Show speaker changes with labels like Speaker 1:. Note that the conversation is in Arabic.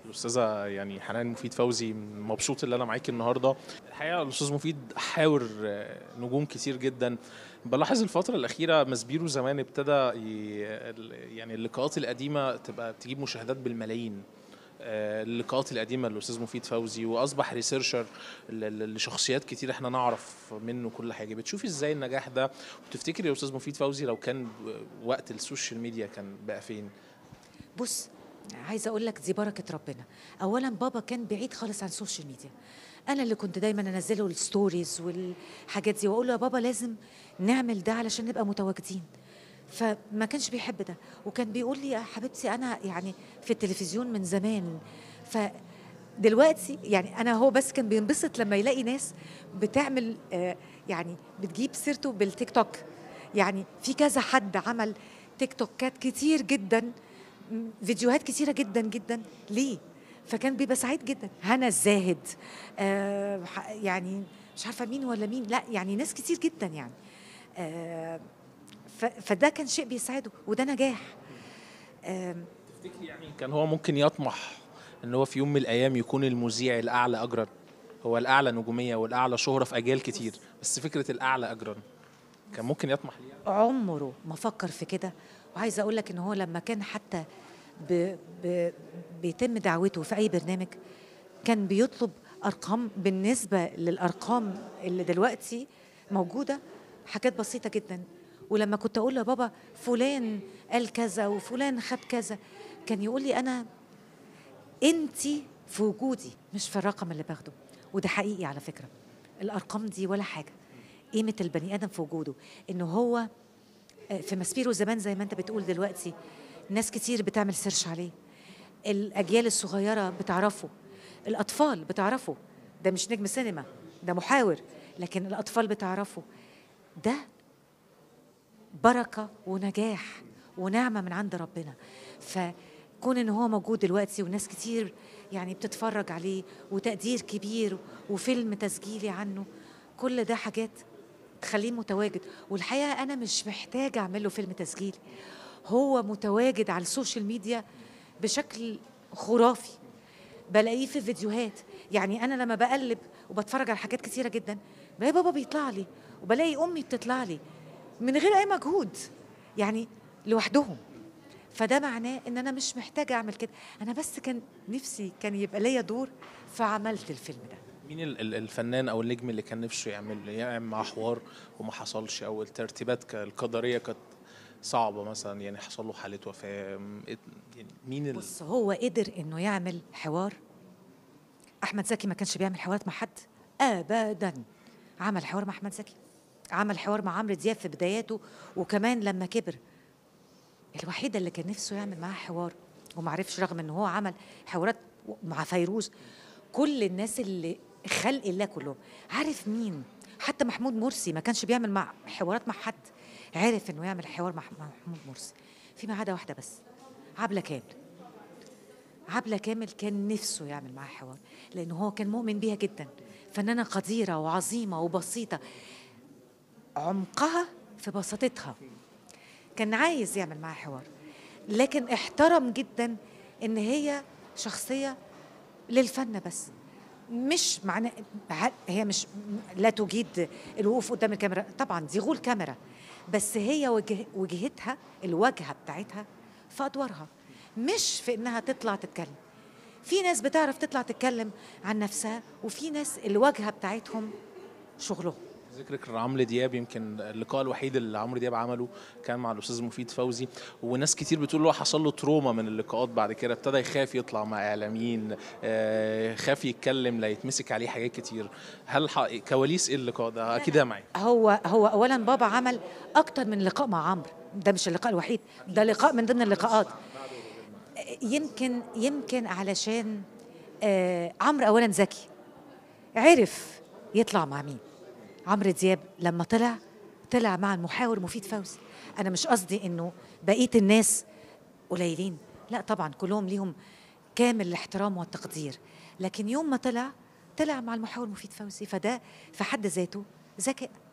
Speaker 1: الاستاذه يعني حنان مفيد فوزي، مبسوط ان انا معاكي النهارده. الحقيقه الاستاذ مفيد حاور نجوم كتير جدا. بلاحظ الفتره الاخيره ماسبيرو زمان ابتدى يعني اللقاءات القديمه تبقى بتجيب مشاهدات بالملايين. اللقاءات القديمه للاستاذ مفيد فوزي، واصبح ريسيرشر لشخصيات كتير احنا نعرف منه كل حاجه. بتشوفي ازاي النجاح ده؟ وتفتكري يا استاذ مفيد فوزي لو كان وقت السوشيال ميديا كان بقى فين؟
Speaker 2: بص، عايزه اقول لك دي بركه ربنا. اولا بابا كان بعيد خالص عن السوشيال ميديا. انا اللي كنت دايما انزله الستوريز والحاجات دي، واقول له يا بابا لازم نعمل ده علشان نبقى متواجدين. فما كانش بيحب ده، وكان بيقول لي يا حبيبتي انا يعني في التلفزيون من زمان. فدلوقتي يعني انا هو بس كان بينبسط لما يلاقي ناس بتعمل يعني بتجيب سيرته بالتيك توك. يعني في كذا حد عمل تيك توكات كتير جدا، فيديوهات كتيرة جدا جدا ليه. فكان بيبقى سعيد جدا. هنا الزاهد، يعني مش عارفة مين ولا مين، لا يعني ناس كتير جدا يعني. فده كان شيء بيسعده، وده نجاح.
Speaker 1: تفتكري يعني كان هو ممكن يطمح ان هو في يوم من الايام يكون المذيع الاعلى اجرا؟ هو الاعلى نجوميه والاعلى شهره في اجيال كتير، بس فكره الاعلى اجرا كان ممكن يطمح ليها؟
Speaker 2: عمره ما فكر في كده. وعايزه اقول لك ان هو لما كان حتى بيتم دعوته في اي برنامج كان بيطلب ارقام بالنسبه للارقام اللي دلوقتي موجوده، حاجات بسيطه جدا. ولما كنت اقول له يا بابا فلان قال كذا وفلان خد كذا، كان يقول لي انا انتي في وجودي مش في الرقم اللي باخده. وده حقيقي على فكره، الارقام دي ولا حاجه. قيمه البني ادم في وجوده، انه هو في ماسبيرو زمان زي ما انت بتقول دلوقتي ناس كتير بتعمل سيرش عليه. الاجيال الصغيره بتعرفه، الاطفال بتعرفه. ده مش نجم سينما، ده محاور، لكن الاطفال بتعرفه. ده بركه ونجاح ونعمه من عند ربنا. فكون ان هو موجود دلوقتي وناس كتير يعني بتتفرج عليه، وتقدير كبير وفيلم تسجيلي عنه، كل ده حاجات تخليه متواجد. والحقيقه انا مش محتاجه اعمل له فيلم تسجيلي، هو متواجد على السوشيال ميديا بشكل خرافي. بلاقيه في فيديوهات. يعني انا لما بقلب وبتفرج على حاجات كتيره جدا بلاقي بابا بيطلع لي، وبلاقي امي بتطلع لي من غير اي مجهود، يعني لوحدهم. فده معناه ان انا مش محتاجه اعمل كده. انا بس كان نفسي كان يبقى ليا دور، فعملت الفيلم ده.
Speaker 1: مين الفنان او النجم اللي كان نفسه يعمل معاه حوار وما حصلش، او الترتيبات القدريه كانت صعبه مثلا، يعني حصل له حاله وفاه؟ يعني مين
Speaker 2: بص، هو قدر انه يعمل حوار. احمد زكي ما كانش بيعمل حوارات مع حد ابدا. عمل حوار مع احمد زكي، عمل حوار مع عمرو دياب في بداياته، وكمان لما كبر. الوحيده اللي كان نفسه يعمل معاها حوار وما عرفش، رغم ان هو عمل حوارات مع فيروز. كل الناس اللي خلق الله كلهم. عارف مين؟ حتى محمود مرسي ما كانش بيعمل مع حوارات مع حد، عرف انه يعمل حوار مع محمود مرسي. فيما عدا واحده بس، عبلة كامل. عبلة كامل كان نفسه يعمل معاها حوار، لأنه هو كان مؤمن بيها جدا. فنانة قديرة وعظيمة وبسيطة، عمقها في بساطتها. كان عايز يعمل معاها حوار، لكن احترم جدا إن هي شخصية للفن بس. مش معنى هي مش لا تجيد الوقوف قدام الكاميرا، طبعا دي غول كاميرا، بس هي وجهتها، الواجهة بتاعتها في أدوارها، مش في إنها تطلع تتكلم. في ناس بتعرف تطلع تتكلم عن نفسها، وفي ناس الواجهة بتاعتهم شغلهم.
Speaker 1: ذكرك لعمرو دياب، يمكن اللقاء الوحيد اللي عمرو دياب عمله كان مع الاستاذ مفيد فوزي، وناس كتير بتقول له حصل له تروما من اللقاءات. بعد كده ابتدى يخاف يطلع مع اعلاميين، خاف يتكلم لا يتمسك عليه حاجات كتير. هل كواليس ايه اللقاء ده؟ اكيد معايا.
Speaker 2: هو اولا بابا عمل اكتر من لقاء مع عمرو، ده مش اللقاء الوحيد، ده لقاء من ضمن اللقاءات. يمكن علشان عمرو اولا ذكي، عرف يطلع مع مين. عمرو دياب لما طلع مع المحاور مفيد فوزي. انا مش قصدي انه بقيه الناس قليلين، لا طبعا كلهم ليهم كامل الاحترام والتقدير، لكن يوم ما طلع مع المحاور مفيد فوزي، فده في حد ذاته ذكاء.